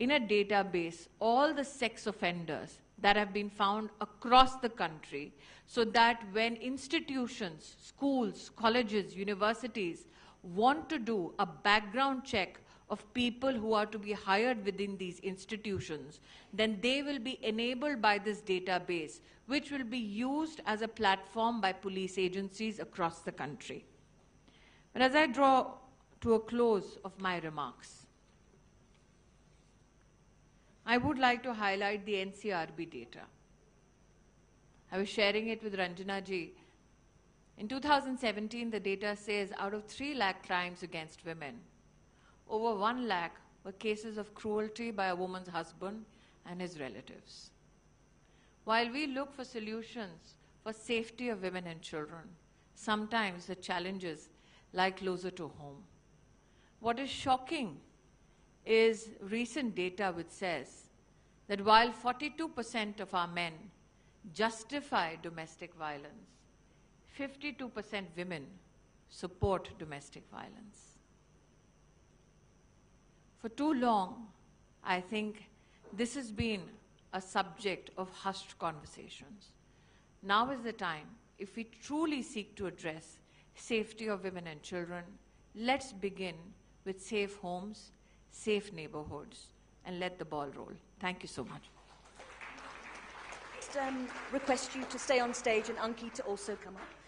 in a database all the sex offenders that have been found across the country, so that when institutions, schools, colleges, universities want to do a background check of people who are to be hired within these institutions, then they will be enabled by this database, which will be used as a platform by police agencies across the country. But as I draw to a close of my remarks, I would like to highlight the NCRB data. I was sharing it with Ranjana ji. In 2017, the data says out of 3 lakh crimes against women, over 1 lakh were cases of cruelty by a woman's husband and his relatives. While we look for solutions for safety of women and children, sometimes the challenges lie closer to home. What is shocking is recent data which says that while 42% of our men justify domestic violence, 52% women support domestic violence. For too long, I think this has been a subject of hushed conversations. Now is the time, if we truly seek to address safety of women and children, let's begin with safe homes, safe neighborhoods, and let the ball roll. Thank you so much. Request you to stay on stage and Anki to also come up.